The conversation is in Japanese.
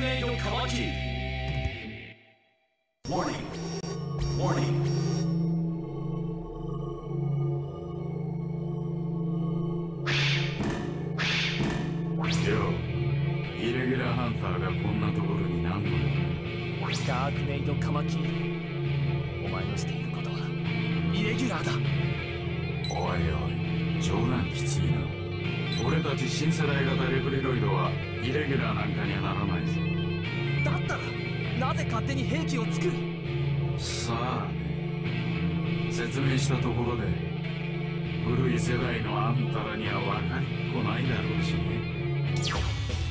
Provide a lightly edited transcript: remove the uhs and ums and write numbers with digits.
メイドカマキリ Warning Warning よう、イレギュラーハンターがこんなところに何の用だ。 ダークメイドカマキリ、お前のしていることはイレギュラーだ。 おいおい、冗談きついな。俺たち新世代型レプリロイドはイレギュラーなんかにはならないぞ。 だったらなぜ勝手に兵器を作る。 さあね、説明したところで古い世代のあんたらには分かりっこないだろうしね。